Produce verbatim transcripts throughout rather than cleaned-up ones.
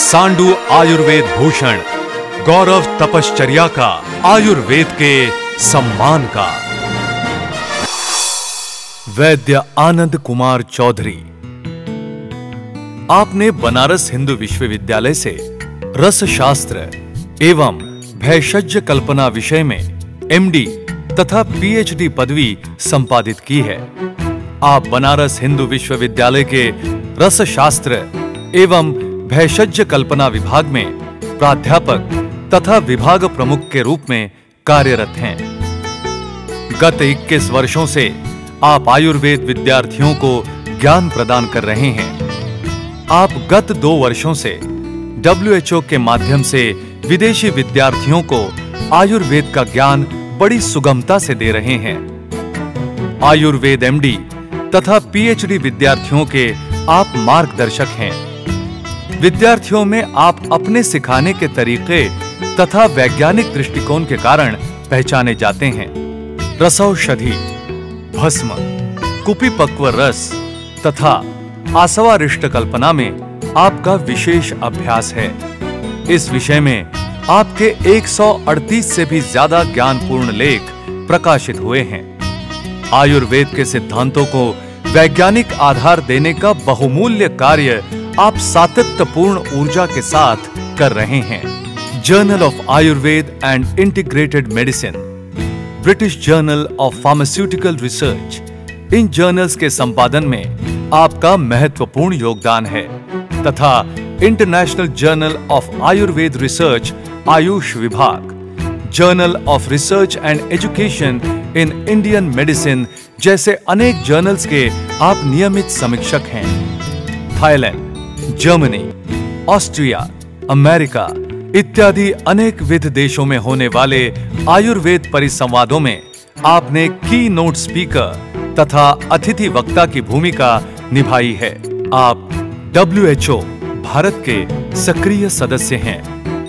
सांडू आयुर्वेद भूषण, गौरव तपश्चर्या का, आयुर्वेद के सम्मान का। वैद्य आनंद कुमार चौधरी। आपने बनारस हिंदू विश्वविद्यालय से रसशास्त्र एवं भैषज्य कल्पना विषय में एमडी तथा पीएचडी पदवी संपादित की है। आप बनारस हिंदू विश्वविद्यालय के रसशास्त्र एवं भैषज्य कल्पना विभाग में प्राध्यापक तथा विभाग प्रमुख के रूप में कार्यरत हैं। गत इक्कीस वर्षों से आप आयुर्वेद विद्यार्थियों को ज्ञान प्रदान कर रहे हैं। आप गत दो वर्षों से डब्ल्यू एच ओ के माध्यम से विदेशी विद्यार्थियों को आयुर्वेद का ज्ञान बड़ी सुगमता से दे रहे हैं। आयुर्वेद एमडी तथा पीएचडी विद्यार्थियों के आप मार्गदर्शक हैं। विद्यार्थियों में आप अपने सिखाने के तरीके तथा वैज्ञानिक दृष्टिकोण के कारण पहचाने जाते हैं। रसौषधि, भस्म, कुपिपक्व रस तथा आसवारिष्ट कल्पना में आपका विशेष अभ्यास है। इस विषय में आपके एक सौ अड़तीस से भी ज्यादा ज्ञानपूर्ण लेख प्रकाशित हुए हैं। आयुर्वेद के सिद्धांतों को वैज्ञानिक आधार देने का बहुमूल्य कार्य आप सातत्यपूर्ण ऊर्जा के साथ कर रहे हैं। Journal of Ayurveda and integrated medicine, British journal of pharmaceutical research, इन जर्नल्स के संपादन में आपका महत्वपूर्ण योगदान है तथा international journal of Ayurveda research AYUSH विभाग, journal of research and education in Indian medicine जैसे अनेक जर्नल्स के आप नियमित समीक्षक हैं। थाईलैंड, जर्मनी, ऑस्ट्रिया, अमेरिका इत्यादि अनेक विध देशों में होने वाले आयुर्वेद परिसंवादों में आपने की नोट स्पीकर तथा अतिथि वक्ता की भूमिका निभाई है। आप डब्ल्यू एच ओ भारत के सक्रिय सदस्य हैं।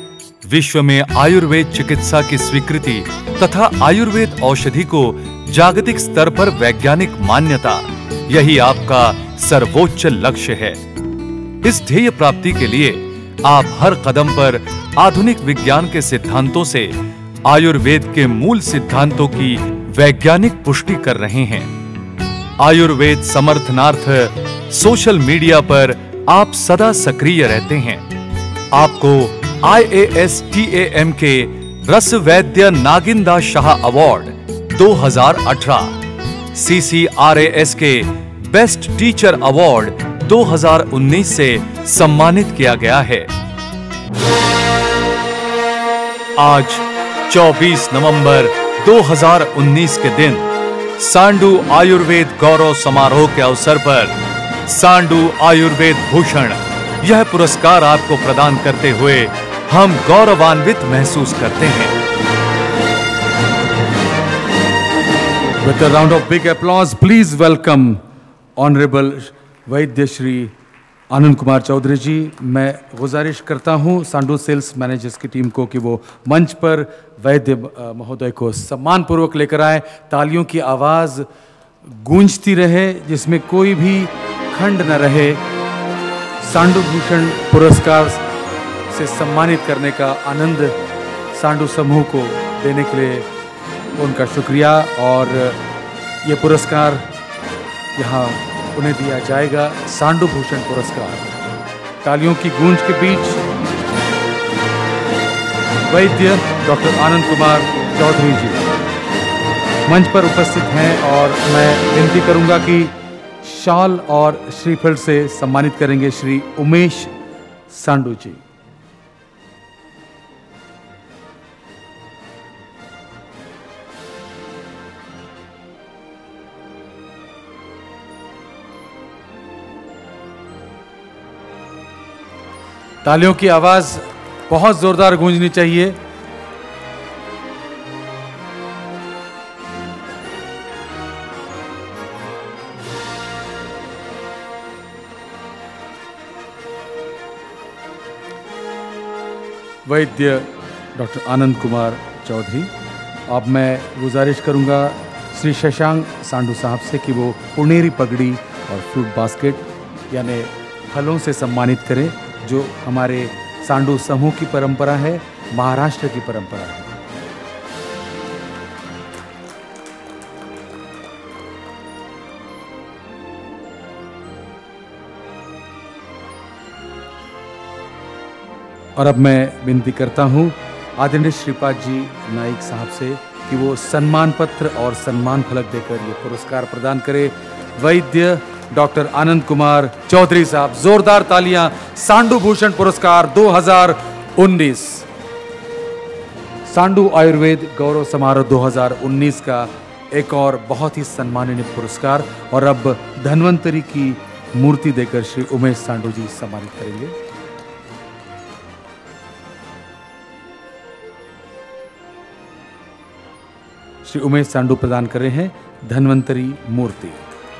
विश्व में आयुर्वेद चिकित्सा की स्वीकृति तथा आयुर्वेद औषधि को जागतिक स्तर पर वैज्ञानिक मान्यता, यही आपका सर्वोच्च लक्ष्य है। इस ध्येय प्राप्ति के लिए आप हर कदम पर आधुनिक विज्ञान के सिद्धांतों से आयुर्वेद के मूल सिद्धांतों की वैज्ञानिक पुष्टि कर रहे हैं। आयुर्वेद समर्थनार्थ सोशल मीडिया पर आप सदा सक्रिय रहते हैं। आपको I A S T A M के रस वैद्य नागिंदा शाह अवार्ड दो हज़ार अठारह, C C R A S के बेस्ट टीचर अवार्ड दो हज़ार उन्नीस से सम्मानित किया गया है। आज चौबीस नवंबर दो हज़ार उन्नीस के दिन सांडू आयुर्वेद गौरव समारोह के अवसर पर सांडू आयुर्वेद भूषण यह पुरस्कार आपको प्रदान करते हुए हम गौरवान्वित महसूस करते हैं। With a round of big applause, please welcome Honorable वैद्य श्री आनंद कुमार चौधरी जी। मैं गुजारिश करता हूं सांडू सेल्स मैनेजर्स की टीम को कि वो मंच पर वैद्य महोदय को सम्मान पूर्वक लेकर आए। तालियों की आवाज़ गूंजती रहे, जिसमें कोई भी खंड न रहे। सांडू भूषण पुरस्कार से सम्मानित करने का आनंद सांडू समूह को देने के लिए उनका शुक्रिया। और ये पुरस्कार यहाँ उन्हें दिया जाएगा, सांडू भूषण पुरस्कार। तालियों की गूंज के बीच वैद्य डॉक्टर आनंद कुमार चौधरी जी मंच पर उपस्थित हैं और मैं विनती करूंगा कि शाल और श्रीफल से सम्मानित करेंगे श्री उमेश सांडू जी। तालियों की आवाज बहुत जोरदार गूंजनी चाहिए। वैद्य डॉक्टर आनंद कुमार चौधरी, अब मैं गुजारिश करूंगा श्री शशांक सांडू साहब से कि वो पुनेरी पगड़ी और फ्रूट बास्केट यानी फलों से सम्मानित करें, जो हमारे सांडू समूह की परंपरा है, महाराष्ट्र की परंपरा है। और अब मैं विनती करता हूं आदरणीय श्रीपाद जी नाइक साहब से कि वो सम्मान पत्र और सम्मान फलक देकर ये पुरस्कार प्रदान करे। वैद्य डॉक्टर आनंद कुमार चौधरी साहब, जोरदार तालियां। सांडू भूषण पुरस्कार दो हज़ार उन्नीस, सांडू आयुर्वेद गौरव समारोह दो हज़ार उन्नीस का एक और बहुत ही सम्माननीय पुरस्कार। और अब धन्वंतरी की मूर्ति देकर श्री उमेश सांडू जी सम्मानित करेंगे। श्री उमेश सांडू प्रदान कर रहे हैं धन्वंतरी मूर्ति।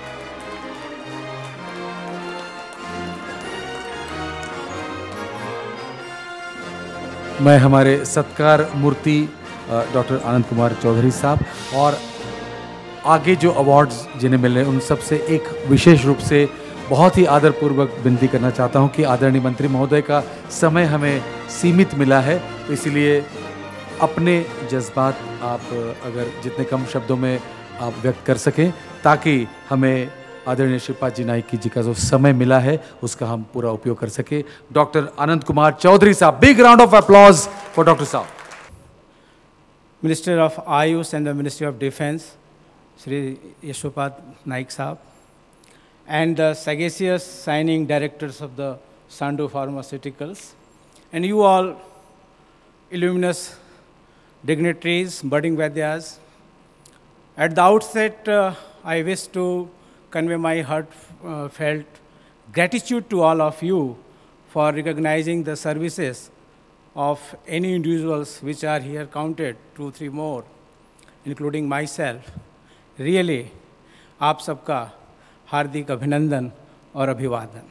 मैं हमारे सत्कार मूर्ति डॉक्टर आनंद कुमार चौधरी साहब और आगे जो अवार्ड्स जिन्हें मिल रहे हैं उन सब से एक विशेष रूप से बहुत ही आदरपूर्वक विनती करना चाहता हूं कि आदरणीय मंत्री महोदय का समय हमें सीमित मिला है, इसलिए अपने जज्बात आप अगर जितने कम शब्दों में आप व्यक्त कर सकें ताकि हमें आदरणीय श्रीपाद जी नाइक जी का जो समय मिला है उसका हम पूरा उपयोग कर सके। डॉक्टर आनंद कुमार चौधरी साहब, big round of applause for doctor साहब। Minister of AYUSH and the ministry of defence Shri Yashopad Naik साहब and the sagacious signing directors of the Sandu Pharmaceuticals and you all illuminous dignitaries, budding Vaidyas. At the outset, uh, I wish to convey my heartfelt uh, gratitude to all of you for recognizing the services of any individuals which are here counted, two, three more, including myself. Really, आप सबका हार्दिक अभिनंदन और अभिवादन।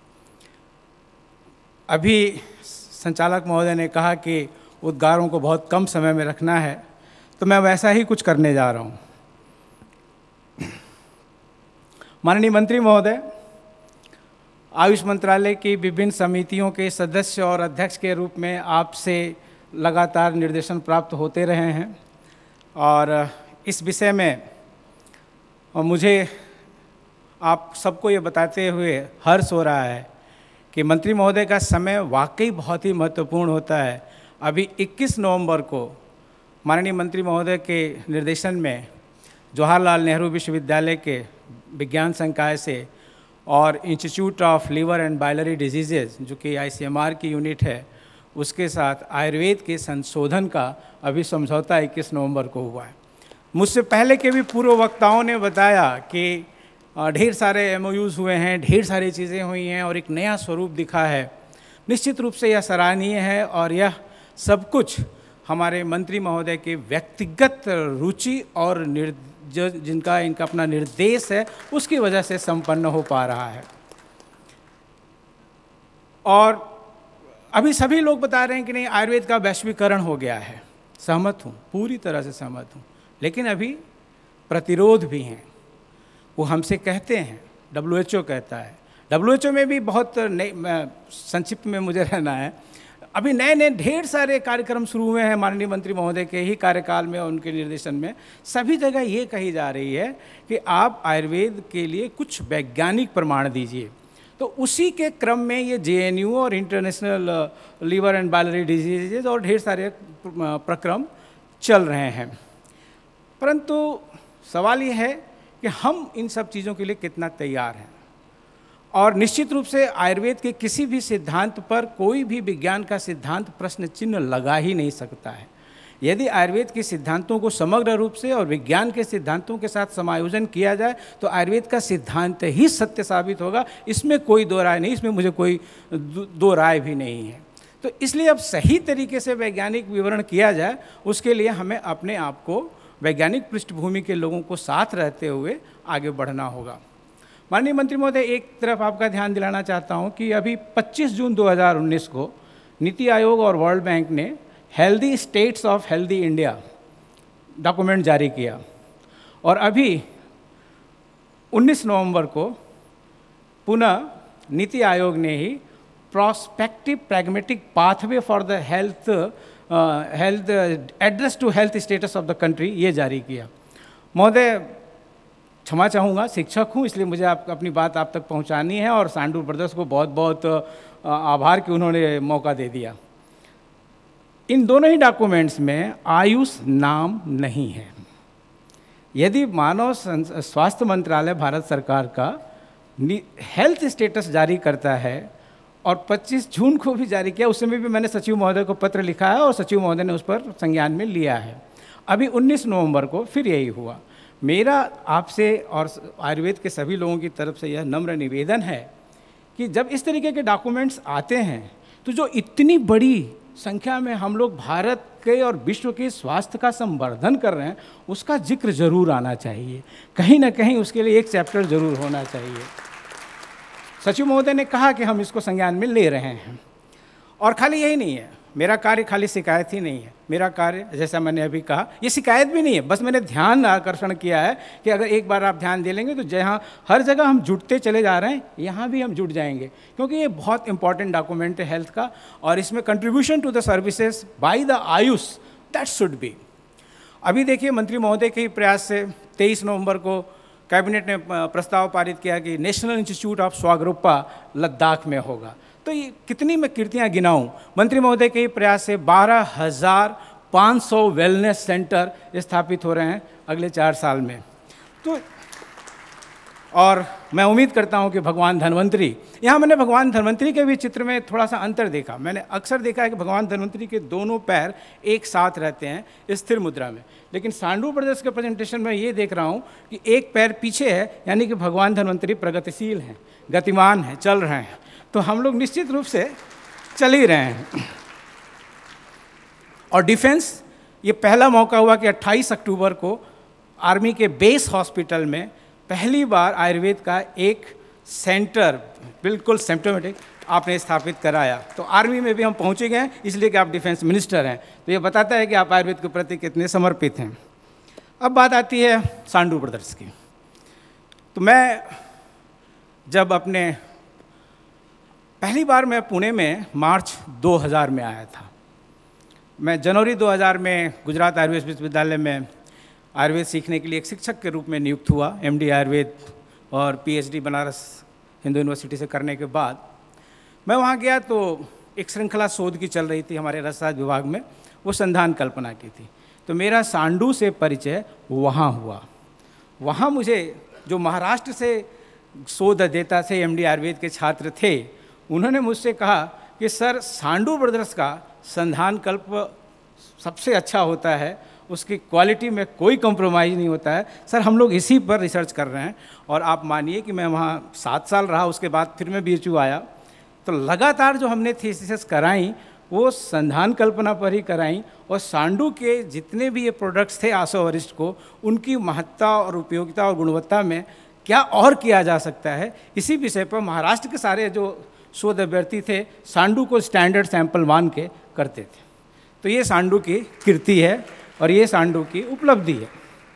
अभी संचालक महोदय ने कहा कि उद्गारों को बहुत कम समय में रखना है, तो मैं वैसा ही कुछ करने जा रहा हूँ। माननीय मंत्री महोदय, आयुष मंत्रालय की विभिन्न समितियों के सदस्य और अध्यक्ष के रूप में आपसे लगातार निर्देशन प्राप्त होते रहे हैं और इस विषय में मुझे आप सबको ये बताते हुए हर्ष हो रहा है कि मंत्री महोदय का समय वाकई बहुत ही महत्वपूर्ण होता है। अभी इक्कीस नवंबर को माननीय मंत्री महोदय के निर्देशन में जवाहरलाल नेहरू विश्वविद्यालय के विज्ञान संकाय से और institute of liver and biliary diseases जो कि आईसीएमआर की यूनिट है उसके साथ आयुर्वेद के संशोधन का अभी समझौता इक्कीस नवंबर को हुआ है। मुझसे पहले के भी पूर्व वक्ताओं ने बताया कि ढेर सारे एमओयूज़ हुए हैं, ढेर सारी चीज़ें हुई हैं और एक नया स्वरूप दिखा है। निश्चित रूप से यह सराहनीय है और यह सब कुछ हमारे मंत्री महोदय के व्यक्तिगत रुचि और जो जिनका इनका अपना निर्देश है उसकी वजह से संपन्न हो पा रहा है। और अभी सभी लोग बता रहे हैं कि नहीं आयुर्वेद का वैश्वीकरण हो गया है। सहमत हूँ, पूरी तरह से सहमत हूँ, लेकिन अभी प्रतिरोध भी हैं। वो हमसे कहते हैं, डब्ल्यू एच ओ कहता है, डब्ल्यू एच ओ में भी बहुत नई, संक्षिप्त में मुझे रहना है, अभी नए नए ढेर सारे कार्यक्रम शुरू हुए हैं माननीय मंत्री महोदय के ही कार्यकाल में और उनके निर्देशन में। सभी जगह ये कही जा रही है कि आप आयुर्वेद के लिए कुछ वैज्ञानिक प्रमाण दीजिए। तो उसी के क्रम में ये जे एन यू और international liver and biliary diseases और ढेर सारे प्रक्रम चल रहे हैं। परंतु सवाल ये है कि हम इन सब चीज़ों के लिए कितना तैयार हैं। और निश्चित रूप से आयुर्वेद के किसी भी सिद्धांत पर कोई भी विज्ञान का सिद्धांत प्रश्न चिन्ह लगा ही नहीं सकता है। यदि आयुर्वेद के सिद्धांतों को समग्र रूप से और विज्ञान के सिद्धांतों के साथ समायोजन किया जाए तो आयुर्वेद का सिद्धांत ही सत्य साबित होगा, इसमें कोई दो राय नहीं, इसमें मुझे कोई दो राय भी नहीं है। तो इसलिए अब सही तरीके से वैज्ञानिक विवरण किया जाए, उसके लिए हमें अपने आप को वैज्ञानिक पृष्ठभूमि के लोगों को साथ रहते हुए आगे बढ़ना होगा। माननीय मंत्री महोदय, एक तरफ आपका ध्यान दिलाना चाहता हूं कि अभी पच्चीस जून दो हज़ार उन्नीस को नीति आयोग और वर्ल्ड बैंक ने healthy states of healthy India document जारी किया और अभी उन्नीस नवंबर को पुनः नीति आयोग ने ही prospective pragmatic pathway for the health uh, health uh, address to health status of the country ये जारी किया। महोदय क्षमा चाहूँगा, शिक्षक हूँ इसलिए मुझे आप अपनी बात आप तक पहुँचानी है, और सांडू ब्रदर्स को बहुत बहुत आभार कि उन्होंने मौका दे दिया। इन दोनों ही डॉक्यूमेंट्स में आयुष नाम नहीं है। यदि मानव स्वास्थ्य मंत्रालय भारत सरकार का हेल्थ स्टेटस जारी करता है, और पच्चीस जून को भी जारी किया, उस समय भी मैंने सचिव महोदय को पत्र लिखा है और सचिव महोदय ने उस पर संज्ञान में लिया है। अभी उन्नीस नवंबर को फिर यही हुआ। मेरा आपसे और आयुर्वेद के सभी लोगों की तरफ से यह नम्र निवेदन है कि जब इस तरीके के डॉक्यूमेंट्स आते हैं तो जो इतनी बड़ी संख्या में हम लोग भारत के और विश्व के स्वास्थ्य का संवर्धन कर रहे हैं, उसका जिक्र जरूर आना चाहिए। कहीं ना कहीं उसके लिए एक चैप्टर जरूर होना चाहिए। सचिव महोदय ने कहा कि हम इसको संज्ञान में ले रहे हैं, और खाली यही नहीं है, मेरा कार्य खाली शिकायत ही नहीं है। मेरा कार्य, जैसा मैंने अभी कहा, ये शिकायत भी नहीं है, बस मैंने ध्यान आकर्षण किया है कि अगर एक बार आप ध्यान दे लेंगे तो जहाँ हर जगह हम जुटते चले जा रहे हैं, यहाँ भी हम जुट जाएंगे, क्योंकि ये बहुत इंपॉर्टेंट डॉक्यूमेंट है हेल्थ का, और इसमें contribution to the services by the AYUSH, that should be. अभी देखिए, मंत्री महोदय के प्रयास से तेईस नवंबर को कैबिनेट ने प्रस्ताव पारित किया कि national institute of Sowa Rigpa Ladakh में होगा। तो ये कितनी मैं कीर्तियाँ गिनाऊँ। मंत्री महोदय के प्रयास से बारह हज़ार पाँच सौ वेलनेस सेंटर स्थापित हो रहे हैं अगले चार साल में। तो और मैं उम्मीद करता हूं कि भगवान धन्वंतरी, यहाँ मैंने भगवान धन्वंतरी के भी चित्र में थोड़ा सा अंतर देखा। मैंने अक्सर देखा है कि भगवान धन्वंतरी के दोनों पैर एक साथ रहते हैं स्थिर मुद्रा में, लेकिन सांडू ब्रदर्स के प्रेजेंटेशन में ये देख रहा हूँ कि एक पैर पीछे है, यानी कि भगवान धन्वंतरी प्रगतिशील हैं, गतिमान हैं, चल रहे हैं। तो हम लोग निश्चित रूप से चल ही रहे हैं। और डिफेंस, ये पहला मौका हुआ कि अट्ठाईस अक्टूबर को आर्मी के बेस हॉस्पिटल में पहली बार आयुर्वेद का एक सेंटर बिल्कुल सिम्प्टोमेटिक आपने स्थापित कराया। तो आर्मी में भी हम पहुंचे गए, इसलिए कि आप डिफेंस मिनिस्टर हैं, तो ये बताता है कि आप आयुर्वेद के प्रति कितने समर्पित हैं। अब बात आती है सांडू ब्रदर्स की। तो मैं जब अपने पहली बार मैं पुणे में मार्च दो हज़ार में आया था। मैं जनवरी दो हज़ार में गुजरात आयुर्वेद विश्वविद्यालय में आयुर्वेद सीखने के लिए एक शिक्षक के रूप में नियुक्त हुआ। एमडी आयुर्वेद और पीएचडी बनारस हिंदू यूनिवर्सिटी से करने के बाद मैं वहाँ गया तो एक श्रृंखला शोध की चल रही थी हमारे रसशास्त्र विभाग में, वो संधान कल्पना की थी। तो मेरा सांडू से परिचय वहाँ हुआ। वहाँ मुझे जो महाराष्ट्र से शोध अध्येता थे, एमडी आयुर्वेद के छात्र थे, उन्होंने मुझसे कहा कि सर सांडू ब्रदर्स का संधान कल्प सबसे अच्छा होता है, उसकी क्वालिटी में कोई कॉम्प्रोमाइज़ नहीं होता है। सर हम लोग इसी पर रिसर्च कर रहे हैं। और आप मानिए कि मैं वहाँ सात साल रहा, उसके बाद फिर मैं बीएचयू आया। तो लगातार जो हमने थीसिस कराई वो संधान कल्पना पर ही कराई, और सांडू के जितने भी ये प्रोडक्ट्स थे आसो वरिष्ठ को, उनकी महत्ता और उपयोगिता और गुणवत्ता में क्या और किया जा सकता है, इसी विषय पर महाराष्ट्र के सारे जो शोध अभ्यर्थी थे सांडू को स्टैंडर्ड सैंपल मान के करते थे। तो ये सांडू की कीर्ति है और ये सांडू की उपलब्धि है।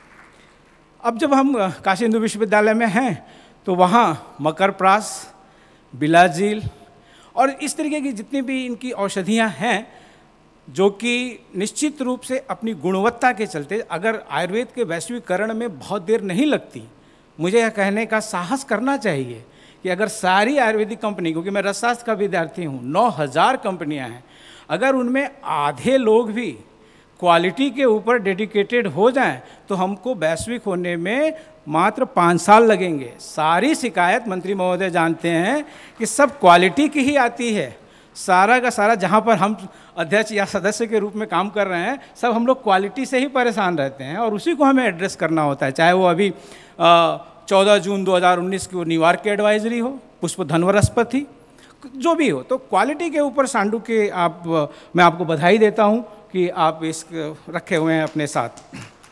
अब जब हम काशी हिंदू विश्वविद्यालय में हैं तो वहाँ मकरप्रास, बिलाजील और इस तरीके की जितनी भी इनकी औषधियाँ हैं, जो कि निश्चित रूप से अपनी गुणवत्ता के चलते, अगर आयुर्वेद के वैश्वीकरण में बहुत देर नहीं लगती, मुझे यह कहने का साहस करना चाहिए कि अगर सारी आयुर्वेदिक कंपनी, क्योंकि मैं रसशास्त्र का विद्यार्थी हूँ, नौ हज़ार कंपनियाँ हैं, अगर उनमें आधे लोग भी क्वालिटी के ऊपर डेडिकेटेड हो जाएं तो हमको वैश्विक होने में मात्र पाँच साल लगेंगे। सारी शिकायत मंत्री महोदय जानते हैं कि सब क्वालिटी की ही आती है। सारा का सारा जहाँ पर हम अध्यक्ष या सदस्य के रूप में काम कर रहे हैं, सब हम लोग क्वालिटी से ही परेशान रहते हैं और उसी को हमें एड्रेस करना होता है। चाहे वो अभी चौदह जून दो हज़ार उन्नीस की वो न्यूयॉर्क की एडवाइजरी हो, पुष्प धनवरस्पति, जो भी हो, तो क्वालिटी के ऊपर सांडू के आप मैं आपको बधाई देता हूँ कि आप इस रखे हुए हैं अपने साथ।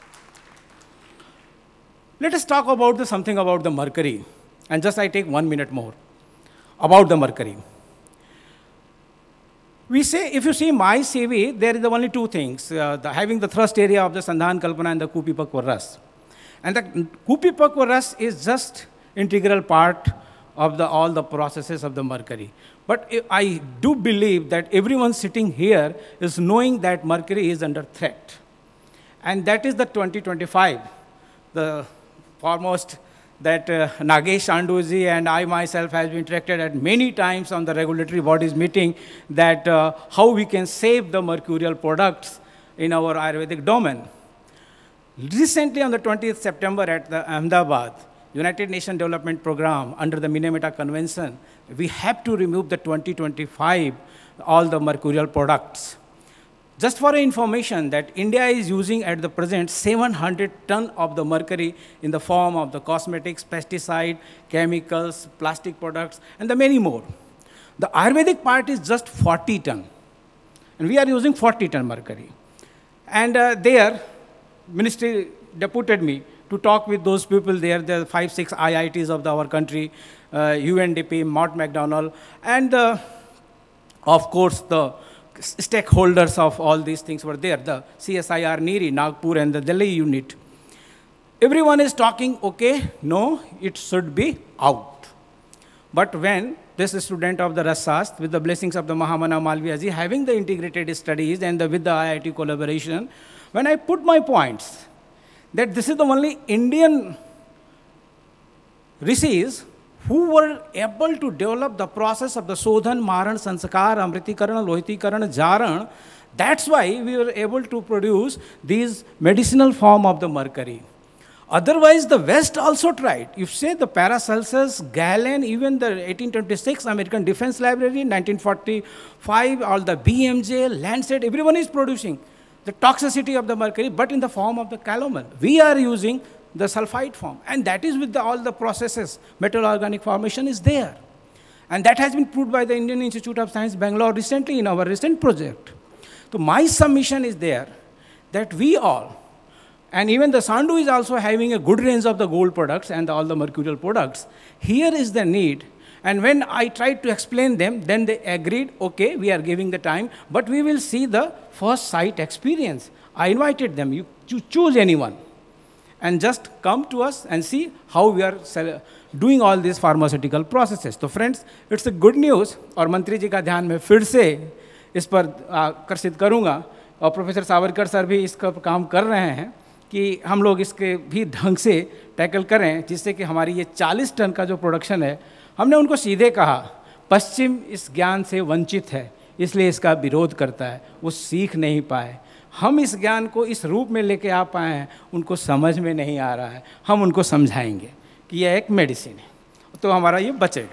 Let us talk about the something about the mercury, and just I take one minute more about the mercury. We say, if you see my C V, there is only two things: uh, the, having the thrust area of the Sandhan Kalpana and the Kupipakva Ras. And the Kupipakva Ras is just integral part of the, all the processes of the mercury. But I do believe that everyone sitting here is knowing that mercury is under threat. And that is the twenty twenty-five, the foremost that uh, Nagesh Sandhuji and I myself have interacted at many times on the regulatory bodies meeting that uh, how we can save the mercurial products in our Ayurvedic domain. Recently on the twentieth of September at the Ahmedabad, United Nations Development Program under the Minamata Convention, we have to remove the twenty twenty-five, all the mercurial products. Just for information that India is using at the present seven hundred ton of the mercury in the form of the cosmetics, pesticide, chemicals, plastic products, and the many more. The Ayurvedic part is just forty ton, and we are using forty ton mercury. And uh, there, ministry deputed me to talk with those people there, the five, six I I Ts of the, our country, uh, U N D P, Mott McDonald, and uh, of course the stakeholders of all these things were there, the C S I R NIRI, Nagpur, and the Delhi unit. Everyone is talking, okay, no, it should be out. But when this student of the Rasashastra, with the blessings of the Mahamana Malviya ji, having the integrated studies and the, with the I I T collaboration, when I put my points, that this is the only Indian rishis who were able to develop the process of the Sodhan, Maran, Sanskar, Amritikaran, Lohitikaran, Jaran. That's why we were able to produce these medicinal form of the mercury. Otherwise, the West also tried. You say the Paracelsus, Galen, even the eighteen twenty-six American Defense Library, nineteen forty-five, all the B M J, Lancet, everyone is producing the toxicity of the mercury, but in the form of the calomel. We are using the sulfide form, and that is with the, all the processes, metal organic formation is there. And that has been proved by the Indian Institute of Science, Bangalore, recently in our recent project. So my submission is there that we all, and even the Sandhu is also having a good range of the gold products and all the mercurial products. Here is the need. And when I tried to explain them, then they agreed, okay, we are giving the time, but we will see the first site experience. I invited them, you choose anyone, and just come to us and see how we are doing all these pharmaceutical processes. So friends, it's a good news, और मंत्री जी का ध्यान में फिर से इस पर आकर्षित करूँगा, और प्रोफेसर सावरकर सर भी इसका काम कर रहे हैं कि हम लोग इसके भी ढंग से टैकल करें, जिससे कि हमारी ये चालीस टन का जो प्रोडक्शन है, हमने उनको सीधे कहा, पश्चिम इस ज्ञान से वंचित है, इसलिए इसका विरोध करता है, वो सीख नहीं पाए। हम इस ज्ञान को इस रूप में लेके आ पाए हैं, उनको समझ में नहीं आ रहा है, हम उनको समझाएंगे कि यह एक मेडिसिन है, तो हमारा ये बचेगा।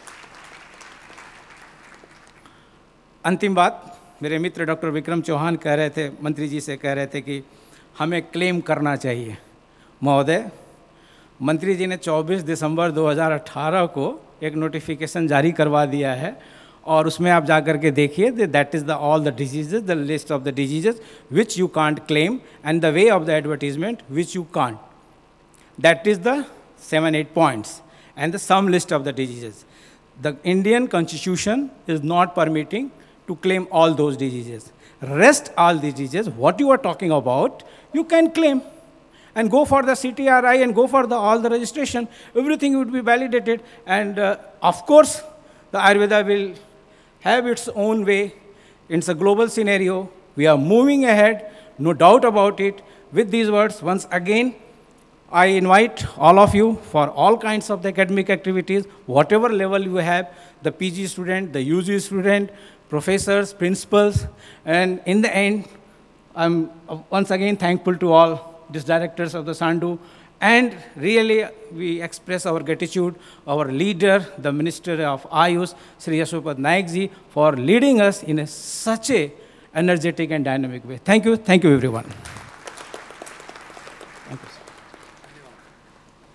अंतिम बात, मेरे मित्र डॉक्टर विक्रम चौहान कह रहे थे, मंत्री जी से कह रहे थे कि हमें क्लेम करना चाहिए। महोदय, मंत्री जी ने चौबीस दिसंबर दो हज़ार अठारह को एक नोटिफिकेशन जारी करवा दिया है, और उसमें आप जा कर के देखिए, that is the all the diseases, the list of the diseases which you can't claim and the way of the advertisement which you can't, that is the seven eight points and the sum list of the diseases. The Indian constitution is not permitting to claim all those diseases. Rest all diseases, what you are talking about, you can claim and go for the C T R I and go for the, all the registration. Everything would be validated, and uh, of course the Ayurveda will have its own way. It's a global scenario. We are moving ahead, no doubt about it. With these words, once again, I invite all of you for all kinds of the academic activities, whatever level you have, the P G student, the U G student, professors, principals, and in the end, I'm once again thankful to all these directors of the Sandhu, and really we express our gratitude, our leader, the Minister of Ayush, Sri Yashopad Naik ji, for leading us in a, such a energetic and dynamic way. Thank you, thank you everyone.